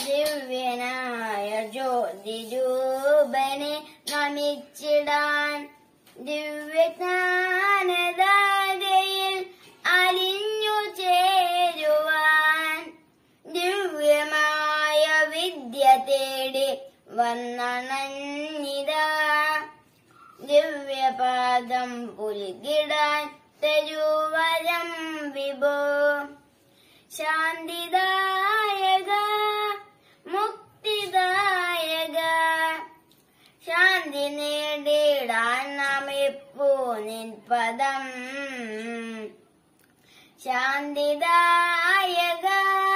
ദിവ്യനായ ജ്യോതിരൂപനെ നമിച്ചിടാൻ ദിവ്യജ്ഞാനധാരയിൽ അലിഞ്ഞു ചേരുവാൻ ദിവ്യമായ വിദ്യ തേടി വന്നണഞ്ഞിതാ ദിവ്യപാദം പുൽകിടാൻ തരുവരം വിഭോ ശാന്തിദായക മുക്തിദായക ശാന്തി നേടിടാൻ നമിപ്പൂ നിൻ പദം ശാന്തിദായക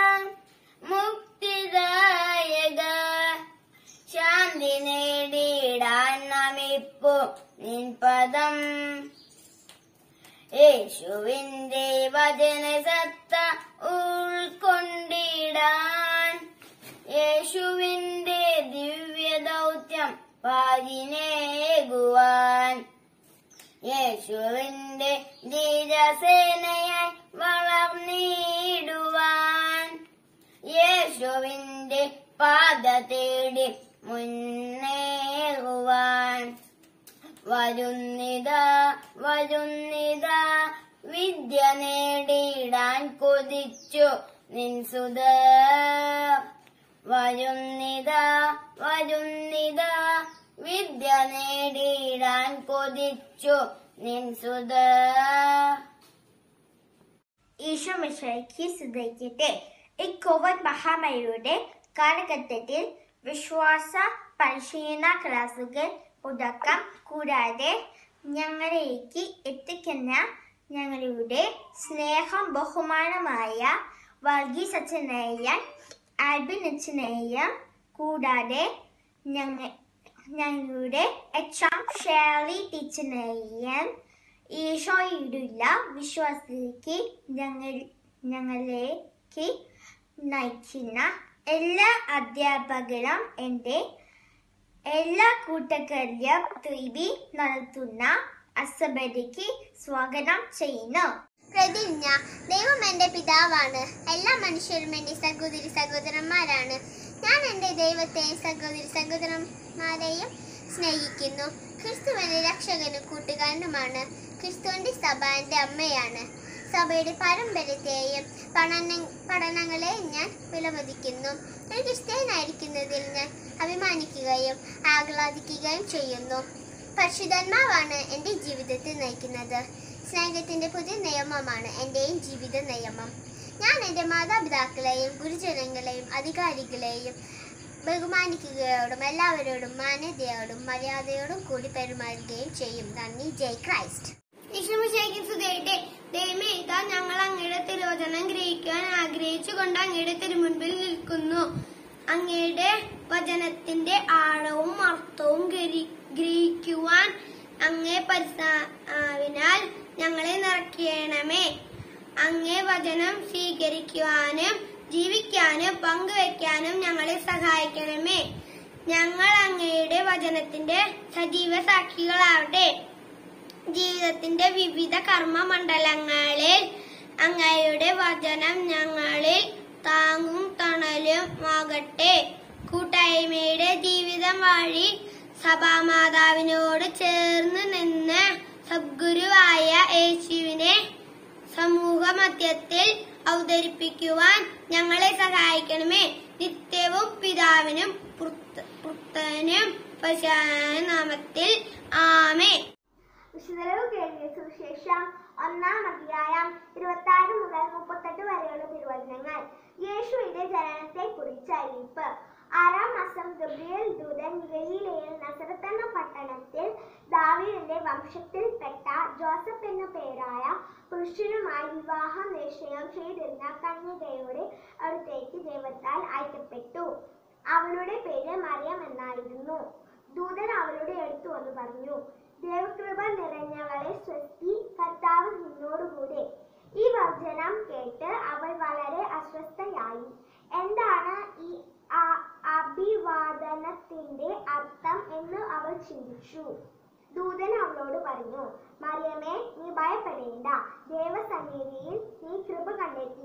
മുക്തിദായക ശാന്തി നേടിടാൻ നമിപ്പൂ നിൻ പദം യേശുവിന്റെ വചനസത്ത ഉൾക്കൊണ്ടിടാൻ യേശുവിന്റെ ദിവ്യദൗത്യം പാരിനേകുവാൻ യേശുവിന്റെ ധീരസേനയായി വളർന്നിടുവാൻ യേശുവിന്റെ പാത തേടി മുന്നേറുവാൻ വരുന്നിതാ വരുന്നിതാ വിദ്യ നേടിടാൻ കൊതിച്ചു നിൻ സുതർ വരുന്നിതാ വരുന്നിതാ വിദ്യ നേടിടാൻ കൊതിച്ചു നിൻ സുതർ. ഈശോ മിശിഹായ്ക്ക് സ്തുതിക്കട്ടെ. ഈ കോവിഡ് മഹാമാരിയുടെ കാലഘട്ടത്തിൽ വിശ്വാസ പരിശീലന ക്ലാസുകൾ തുടക്കം കൂടാതെ ഞങ്ങളിലേക്ക് എത്തിക്കുന്ന ഞങ്ങളുടെ സ്നേഹം ബഹുമാനമായ വർഗീസ് അച്ഛനെയും ആൽബിൻ അച്ഛനെയും കൂടാതെ ഞങ്ങളുടെ എച്ച്.എം. ഷേർലി ടീച്ചറിനെയും ഈശോയിലുള്ള വിശ്വാസത്തിലേക്ക് ഞങ്ങളിലേക്ക് നയിക്കുന്ന എല്ലാ അധ്യാപകരും എൻ്റെ എല്ലാ കൂട്ടുകാരിലും ത്രിവി നടത്തുന്ന അസംബ്ലിക്ക് സ്വാഗതം ചെയ്യുന്നു. പ്രതിജ്ഞ. ദൈവം എൻ്റെ പിതാവാണ്. എല്ലാ മനുഷ്യരും എൻ്റെ സഹോദരി സഹോദരന്മാരാണ്. ഞാൻ എൻ്റെ ദൈവത്തെയും സഹോദരി സഹോദരന്മാരെയും സ്നേഹിക്കുന്നു. ക്രിസ്തു എൻ്റെ രക്ഷകനും കൂട്ടുകാരനുമാണ്. ക്രിസ്തുവിൻ്റെ സഭ എൻ്റെ അമ്മയാണ്. സഭയുടെ പാരമ്പര്യത്തെയും പഠനങ്ങളെയും ഞാൻ വിലമതിക്കുന്നു. ഒരു ക്രിസ്ത്യനായിരിക്കുന്നതിൽ ഞാൻ അഭിമാനിക്കുകയും ആഹ്ലാദിക്കുകയും ചെയ്യുന്നു. പരിശുദ്ധാത്മാവാണ് എൻ്റെ ജീവിതത്തെ നയിക്കുന്നത്. സ്നേഹത്തിൻ്റെ പുതിയ നിയമമാണ് എൻ്റെയും ജീവിത നിയമം. ഞാൻ എൻ്റെ മാതാപിതാക്കളെയും ഗുരുജനങ്ങളെയും അധികാരികളെയും ബഹുമാനിക്കുകയോടും എല്ലാവരോടും മാന്യതയോടും മര്യാദയോടും കൂടി പെരുമാറുകയും ചെയ്യും. നന്ദി. ജയ് ക്രൈസ്റ്റ്. ദൈവമേ, ഇതാ ഞങ്ങൾ അങ്ങയുടെ തിരുവചനം ഗ്രഹിക്കുവാൻ ആഗ്രഹിച്ചുകൊണ്ട് അങ്ങയുടെ തിരുമുൻപിൽ നിൽക്കുന്നു. അങ്ങയുടെ വചനത്തിന്റെ ആഴവും അർത്ഥവും ഗ്രഹിക്കുവാൻ അങ്ങേ പരിശുദ്ധാത്മാവിനാൽ ഞങ്ങളെ നിറയ്ക്കണമേ. അങ്ങേ വചനം സ്വീകരിക്കുവാനും ജീവിക്കാനും പങ്കുവെക്കാനും ഞങ്ങളെ സഹായിക്കണമേ. ഞങ്ങൾ അങ്ങയുടെ വചനത്തിന്റെ സജീവ സാക്ഷികളാവട്ടെ. ജീവിതത്തിന്റെ വിവിധ കർമ്മ മണ്ഡലങ്ങളിൽ അങ്ങയുടെ വചനം ഞങ്ങളിൽ താങ്ങും തണലും ആകട്ടെ. കൂട്ടായ്മയുടെ ജീവിതം വഴി സഭാമാതാവിനോട് ചേർന്ന് നിന്ന് സദ്ഗുരുവായ യേശുവിനെ സമൂഹ മധ്യത്തിൽ അവതരിപ്പിക്കുവാൻ ഞങ്ങളെ സഹായിക്കണമേ. നിത്യവും പിതാവിനും പുത്രനും പരിശുദ്ധാത്മാവിന്റെ നാമത്തിൽ ആമേൻ. സുവിശേഷം 1-ാം അധ്യായം 26 മുതൽ 38 വരെയുള്ള തിരുവചനങ്ങൾ. യേശുവിന്റെ ജനനത്തെ കുറിച്ച് അറിയിപ്പ്. 6-ാം മാസം ഗബ്രിയേൽ ദൂതൻ ഗലീലയിൽ നസറത്ത് എന്ന പട്ടണത്തിൽ ദാവീദിന്റെ വംശത്തിൽപ്പെട്ട ജോസഫ് എന്ന പേരായ പുരുഷനുമായി വിവാഹം നിശ്ചയം ചെയ്തിരുന്ന കന്യകയുടെ അടുത്തേക്ക് ദൈവത്താൽ അയക്കപ്പെട്ടു. അവളുടെ പേര് മറിയം എന്നായിരുന്നു. ദൂതൻ അവളുടെ അടുത്ത് വന്ന് പറഞ്ഞു, ദൈവകൃപ നിറഞ്ഞവളെ സ്വസ്തി, കർത്താവ് നിന്നോടുകൂടെ. ഈ വചനം കേട്ട് അവൾ വളരെ അസ്വസ്ഥയായി. എന്താണ് ഈ അഭിവാദനത്തിന്റെ അർത്ഥം എന്ന് അവൾ ചിന്തിച്ചു. ദൂതൻ അവളോട് പറഞ്ഞു, മറിയമേ, നീ ഭയപ്പെടേണ്ട, ദേവസന്നിധിയിൽ നീ കൃപ കണ്ടെത്തിയിരിക്കുന്നു.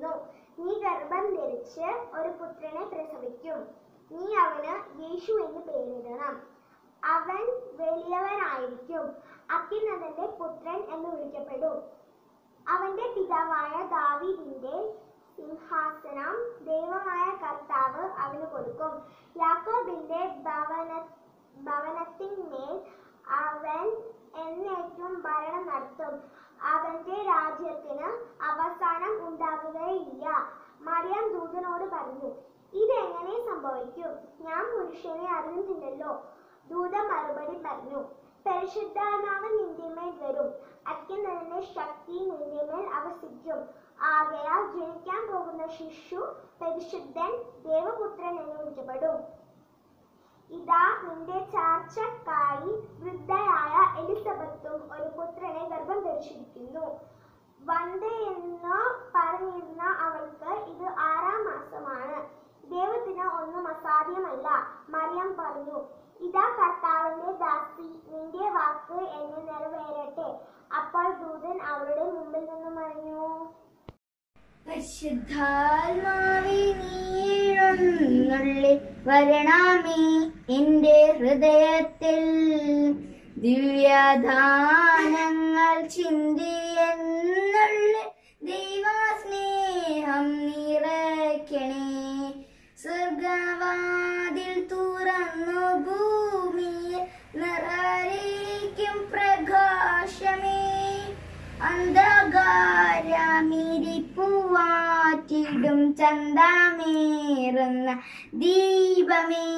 പറയുന്നു, നീ ഗർഭം ധരിച്ച് ഒരു പുത്രനെ പ്രസവിക്കും. നീ അവന് യേശു എന്ന് പേരിടണം. അവൻ വലിയവനായിരിക്കും, അത്യുന്നതന്റെ പുത്രൻ എന്ന് വിളിക്കപ്പെടും. അവന്റെ പിതാവായ ദാവീദിന്റെ സിംഹാസനം ദൈവമായ കർത്താവ് അവന് കൊടുക്കും. യാക്കോബിന്റെ ഭവനത്തിന്മേൽ അവൻ എന്നേക്കും ഭരണം നടത്തും. അവന്റെ രാജ്യത്തിന് അവസാനം ഉണ്ടാകുകയില്ല. മറിയം ദൂതനോട് പറഞ്ഞു, ഇതെങ്ങനെ സംഭവിക്കും? ഞാൻ പുരുഷനെ അറിയുന്നില്ലല്ലോ. ദൂതൻ മറുപടി പറഞ്ഞു, പരിശുദ്ധാത്മാവ് നിന്റെ മേൽ വരും, അത്യുന്നതന്റെ ശക്തി നിന്റെ മേൽ അവസിക്കും. ആകയാൽ ജനിക്കാൻ പോകുന്ന ശിശു പരിശുദ്ധൻ, ദേവപുത്രൻ എന്ന് വിളിക്കപ്പെടും. ഇതാ, നിന്റെ ചാർച്ചക്കാരി വൃദ്ധയായ എലിസബത്തും ഒരു പുത്രനെ ഗർഭം ധരിച്ചിരിക്കുന്നു. വന്ധ്യയെന്ന് പറഞ്ഞിരുന്ന അവൾക്ക് ഇത് 6-ാം മാസമാണ്. ദൈവത്തിന് ഒന്നും അസാധ്യമല്ല. മറിയം പറഞ്ഞു, ഇതാ കർത്താവിന്റെ ദാസി, നിന്റെ വാക്ക് എന്നെ നിറവേറട്ടെ. അപ്പോൾ ദൂതൻ അവളുടെ മുമ്പിൽ നിന്ന് പറഞ്ഞു, പരിശുദ്ധാത്മാവേ, നീ എഴുന്നള്ളി വരണമേ എന്റെ ഹൃദയത്തിൽ. ദിവ്യദാനങ്ങൾ ചിന്തിയെന്നുള്ളിൽ ദൈവസ്നേഹം നിറയ്ക്കണേ. സ്വർഗവാതിൽ തുറന്നു ഭൂമിയിൽ നിറയ്ക്കും പ്രകാശമേ. അന്ധകാരമിരിപ്പുവാറ്റിടും ചന്തമേറുന്ന ദീപമേ.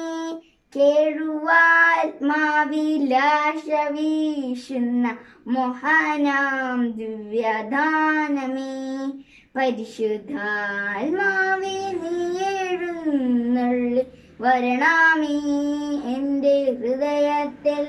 കേഴുവാത്മാവിലാശ വീശുന്ന മോഹനാം ദിവ്യദാനമേ. പരിശുദ്ധാത്മാവേ, നീ എഴുന്നള്ളി വരണമേ എന്റെ ഹൃദയത്തിൽ.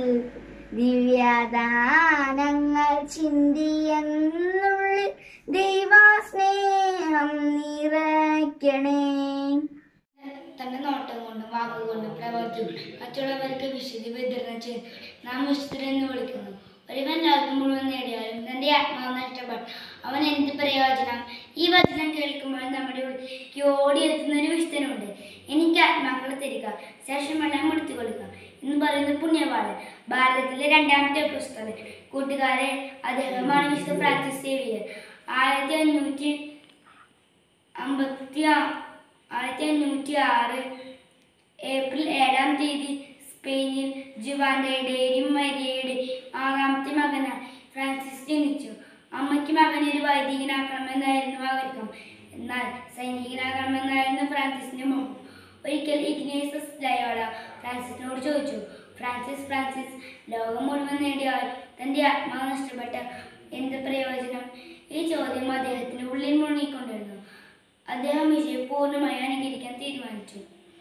ദിവ്യദാനങ്ങൾ ചിന്തിയെന്നുള്ളിൽ ദൈവസ്നേഹം നിറയ്ക്കണേ. തന്റെ നോട്ടം കൊണ്ടും വാക്കുകൊണ്ടും പ്രവർത്തിക്കും മറ്റുള്ളവർക്ക് വിശുദ്ധി വിതരണം ചെയ്ത് നാം വിശുദ്ധരെന്ന് വിളിക്കുന്നു. ഒരുവൻ ലോകം മുഴുവൻ നേടിയാലും തന്റെ ആത്മാവ് നഷ്ടപ്പെടും, അവൻ എന്ത് പ്രയോജനം? ഈ വചനം കേൾക്കുമ്പോൾ നമ്മുടെ ഉള്ളിലേക്ക് ഓടിയെത്തുന്ന ഒരു വിശുദ്ധനുണ്ട്. എനിക്ക് ആത്മാക്കളെ തരിക, ശേഷമെല്ലാം എടുത്തു കൊടുക്കുക എന്ന് പറയുന്ന പുണ്യവാളൻ ഭാരതത്തിലെ 2ാമത്തെ പുസ്തകം. കൂട്ടുകാരെ, അദ്ദേഹമാണ് വിശുദ്ധ ഫ്രാൻസിസ് സേവിയർ. 1556 ഏപ്രിൽ 7-ാം തീയതി സ്പെയിനിൽ ജുവാൻഡയുടെയും മരിയയുടെയും 6ാമത്തെ മകനായി ഫ്രാൻസിസ് ജനിച്ചു. അമ്മയ്ക്ക് മകനൊരു വൈദികനാക്കണമെന്നായിരുന്നു ആഗ്രഹം, എന്നാൽ സൈനികനാകണമെന്നായിരുന്നു ഫ്രാൻസിസിന്റെ മോഹം. ഒരിക്കൽ ഇഗ്നേഷ്യസ് ലയോള ഫ്രാൻസിസിനോട് ചോദിച്ചു, ഫ്രാൻസിസ്, ലോകം മുഴുവൻ നേടിയാൽ തന്റെ ആത്മാവ് നഷ്ടപ്പെട്ട എന്ത് പ്രയോജനം? ഈ ചോദ്യം അദ്ദേഹത്തിന്റെ ഉള്ളിൽ മുഴുകിക്കൊണ്ടിരുന്നു. അദ്ദേഹം ഈശോയെ പൂർണ്ണമായി അനുകരിക്കാൻ തീരുമാനിച്ചു.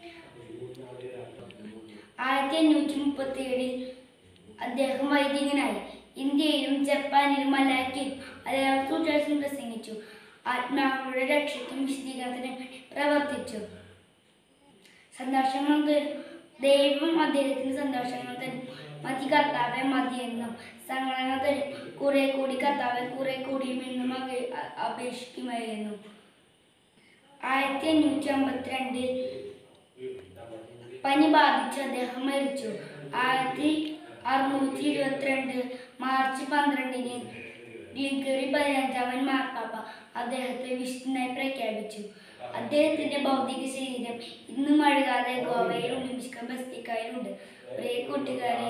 1537 അദ്ദേഹം വൈദികനായി. ഇന്ത്യയിലും ജപ്പാനിലും മലാക്കിയിലും അദ്ദേഹം സുവിശേഷം പ്രസംഗിച്ചു. ആത്മാക്കളുടെ രക്ഷയ്ക്കും വിശദീകരണത്തിനും പ്രവർത്തിച്ചു. സന്തോഷങ്ങൾ തരും ദൈവം അദ്ദേഹത്തിന് സന്തോഷങ്ങൾ തരും. മതി കർത്താവെ മതിയെന്നും, സങ്കടങ്ങൾ തരും കുറെ കൂടി കർത്താവെ കുറെ കൂടിയുമെന്നും അപേക്ഷിക്കുമായിരുന്നു. 1552 പനി ബാധിച്ച് അദ്ദേഹം മരിച്ചു. 1622 മാർച്ച് 12-ന് ഗ്രിഗറി 15-ാമൻ മാർപ്പാപ്പ അദ്ദേഹത്തെ വിശുദ്ധനായി പ്രഖ്യാപിച്ചു. അദ്ദേഹത്തിന്റെ ഭൗതിക ശരീരം ഇന്നും അഴുകാതെ ഗോവയിൽ ഒളിമ്പിക്ക ബസ്തിക്കായിലുണ്ട്. ഒരേ കൂട്ടുകാരെ,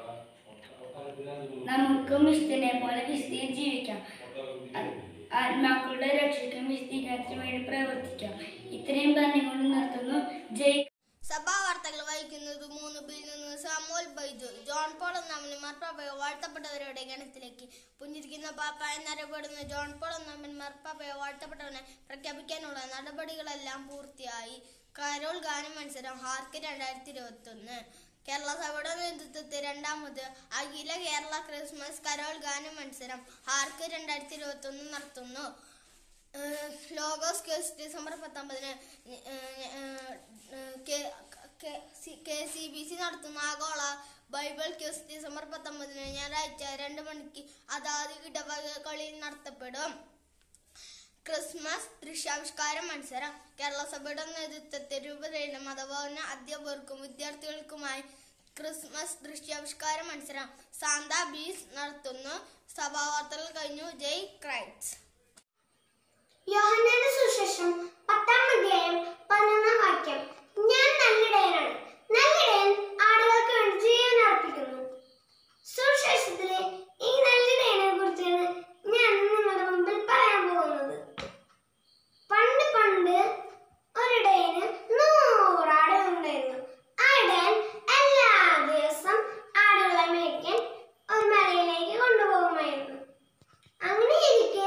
നമുക്കും വിശുദ്ധനെ പോലെ വിശുദ്ധിയിൽ ജീവിക്കാം. ആത്മാക്കളുടെ രക്ഷയ്ക്കും വിശുദ്ധീകരണത്തിനു വേണ്ടി പ്രവർത്തിക്കാം. ഇത്രയും പറഞ്ഞുകൊണ്ട് നിർത്തുന്നു. ജയ്. സഭാ വാർത്തകൾ വായിക്കുന്നത് 3-ൽ നിന്ന് സാമുവൽ ബൈജു. ജോൺ പോൾ ഒന്നാമൻ മാർപ്പാപ്പയെ വാഴ്ത്തപ്പെട്ടവരുടെ ഗണത്തിലേക്ക്. പുഞ്ചിരിക്കുന്ന പാപ്പ എന്നറിയപ്പെടുന്ന ജോൺ പോൾ ഒന്നാമൻ മാർപ്പാപ്പയെ വാഴ്ത്തപ്പെട്ടവനെ പ്രഖ്യാപിക്കാനുള്ള നടപടികളെല്ലാം പൂർത്തിയായി. കരോൾ ഗാന മത്സരം ഹാർക്ക് 2021. കേരള സഭയുടെ നേതൃത്വത്തിൽ 2ാമത് അഖില കേരള ക്രിസ്മസ് കരോൾ ഗാന മത്സരം ഹാർക്ക് 2021 നടത്തുന്നു. ലോഗോസ് ക്യൂസ് ഡിസംബർ 19-ന് KCBC നടത്തുന്ന ആഗോള ബൈബിൾ ക്യൂസ് ഡിസംബർ 19-ന് ഞായറാഴ്ച 2 മണിക്ക് അതാത് ഇടവകകളിൽ നടത്തപ്പെടും. ക്രിസ്മസ് ദൃശ്യാവിഷ്കാര മത്സരം. കേരള സഭയുടെ നേതൃത്വത്തിൽ രൂപതയിലെ മതഭവന അധ്യാപകർക്കും വിദ്യാർത്ഥികൾക്കുമായി ക്രിസ്മസ് ദൃശ്യാവിഷ്കാര മത്സരം സാന്താ ബീസ് നടത്തുന്നു. സഭാവാർത്തകൾ കഴിഞ്ഞു. ജയ് ക്രൈസ്റ്റ്. യോഹന്നാന്റെ സുവിശേഷം 10-ാം അധ്യായം 11-ാം വാക്യം. ഞാൻ നല്ലിടയനാണ്. നല്ലിടയൻ ആടുകൾക്ക് വേണ്ടി ജീവൻ അർപ്പിക്കുന്നു. സുവിശേഷത്തിലെ ഈ നല്ലിടയനെ കുറിച്ചാണ് ഞാൻ നിങ്ങളുടെ മുമ്പിൽ പറയാൻ പോകുന്നത്. പണ്ട് ഒരിടയന് 100 ആടുകൾ ഉണ്ടായിരുന്നു. ആ ഇടയൻ എല്ലാ ദിവസം ആടുകളെ മേയ്ക്കാൻ ഒരു മലയിലേക്ക് കൊണ്ടുപോകുമായിരുന്നു. അങ്ങനെ ഇരിക്കെ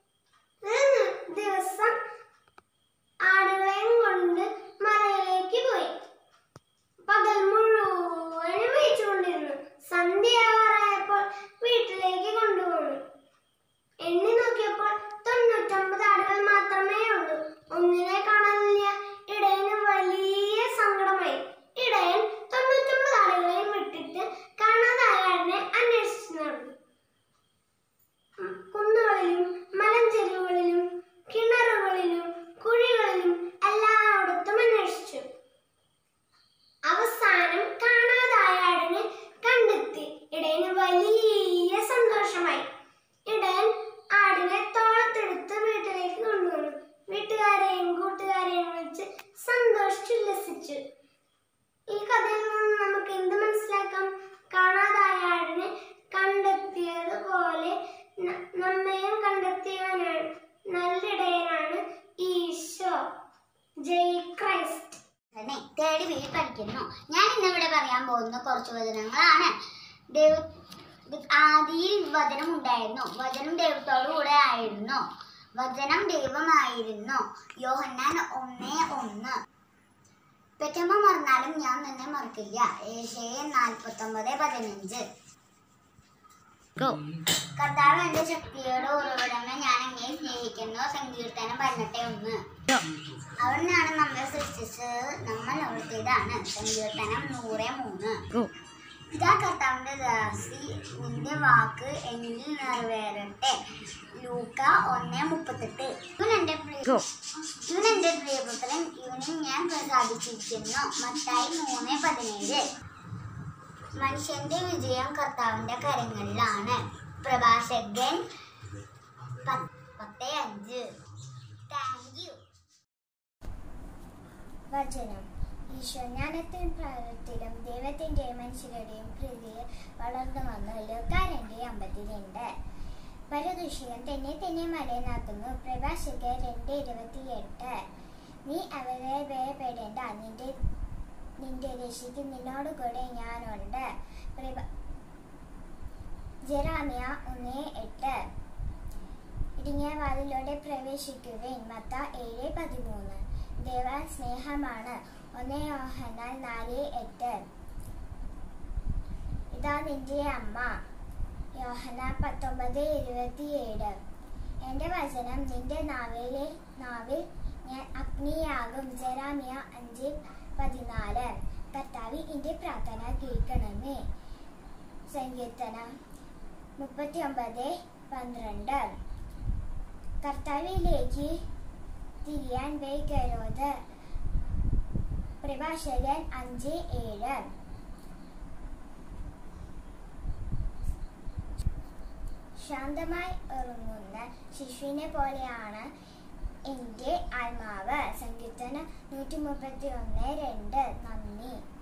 ദിവസം ആടുകളെയും കൊണ്ട് മലയിലേക്ക് പോയി. പകൽ മുഴുവനും മേയിച്ചുകൊണ്ടിരുന്നു. സന്ധ്യയാവാറായപ്പോൾ വീട്ടിലേക്ക് കൊണ്ടുപോകുന്നു. എണ്ണി നോക്കിയപ്പോൾ 99 ആടുകൾ മാത്രമേ ഉള്ളൂ. ഒന്നിനെ കാണാനില്ല. ഇടയന് വലിയ സങ്കടമായി. ഇടയൻ 99 ആടുകളെയും വിട്ടിട്ട് കാണാതായ ആടിനെ അന്വേഷിച്ചു നടന്നു. കുന്നുകളിലും മലഞ്ചെരുവുകളിലും കിണറുകളിലും കുഴികളിലും എല്ലായിടത്തും അന്വേഷിച്ചു. അവസാനം കാണാതായ ആടിനെ കണ്ടെത്തി. ഇടയന് വലിയ സന്തോഷമായി. ഇടയൻ ആടിനെ തോളത്തെടുത്ത് വീട്ടിലേക്ക് കൊണ്ടുവന്നു. വീട്ടുകാരെയും കൂട്ടുകാരെയും വിളിച്ച് സന്തോഷിച്ചുല്ലസിച്ചു. ഈ കഥയിൽ നിന്ന് നമുക്ക് എന്ത് മനസ്സിലാക്കാം? കാണാതായ ആടിനെ കണ്ടെത്തിയതുപോലെ നമ്മയും കണ്ടെത്തിയവനാണ് നല്ലിടയനാണ് ഈശോ. ജയ് ക്രൈസ്റ്റ്. തേർഡ് വീട്ടിൽ പഠിക്കുന്നു. ഞാൻ ഇന്നിവിടെ പറയാൻ പോകുന്ന കുറച്ച് വചനങ്ങളാണ്. ആദിയിൽ വചനം ഉണ്ടായിരുന്നു. വചനം ദൈവത്തോടു കൂടെ ആയിരുന്നു. വചനം ദൈവമായിരുന്നു. യോഹന്നാൻ 1:1. പെറ്റമ്മ മറന്നാലും ഞാൻ നിന്നെ മറക്കില്ല. യെശയ്യാ 49:15. കർത്താവ് എന്റെ ശക്തിയുടെ ഉറവിടമേ, ഞാൻ എന്നെ സ്നേഹിക്കുന്നു. സങ്കീർത്തനം 18:1. അവിടുന്നാണ് നമ്മളെ സൃഷ്ടിച്ചത്, നമ്മൾ അവിടുത്തേതാണ്. സങ്കീർത്തനം 103. ഇതാ കർത്താവിന്റെ ദാസി, നിന്റെ വാക്ക് എന്നിൽ നിറവേറട്ടെ. ലൂക്ക 1:38. ഇവൻ എന്റെ പ്രിയപുത്രൻ, ഇവനിൽ ഞാൻ പ്രസാദിച്ചിരിക്കുന്നു. മത്തായി 3:17. മനുഷ്യന്റെ വിജയം കർത്താവിന്റെ കരങ്ങളിലാണ്. പ്രഭാഷകൻ 10:5. Thank you. വചനം. ഈശോ ജ്ഞാനത്തിലും പ്രവൃത്തിയിലും ദൈവത്തിന്റെയും മനുഷ്യരുടെയും പ്രീതിയിൽ വളർന്നു വന്നു. ലൂക്ക 2:52. പരദൂഷകൻ തന്നെ മലയനാക്കുന്നു. പ്രഭാഷകൻ 2:28. നീ അവരെ ഭയപ്പെടേണ്ട, നിന്റെ രക്ഷിക്ക് നിന്നോട് കൂടെ ഞാനുണ്ട്. ജെറമ്യ 1:8. ഇടുങ്ങിയ വാതിലൂടെ പ്രവേശിക്കുവിൻ. മത്തായി 7:13. ദൈവ സ്നേഹമാണ്. 1 യോഹന്നാൻ 4:8. ഇതാ നിന്റെ അമ്മ. യോഹന്നാൻ 19:27. എന്റെ വചനം നിന്റെ നാവിൽ ഞാൻ അഗ്നിയാകും. ജെറമ്യ 5:14. കർത്താവേ, എന്റെ പ്രാർത്ഥന കേൾക്കണമേ. സങ്കീർത്തനം 39:12. കർത്താവിലേക്ക് തിരിയാൻ വൈകരുത്. പ്രഭാഷകൻ 5:7. ശാന്തമായി ഉറങ്ങുന്ന ശിശുവിനെ പോലെയാണ് എന്റെ ആത്മാവ്. സങ്കീർത്തനം 131:2. നന്ദി.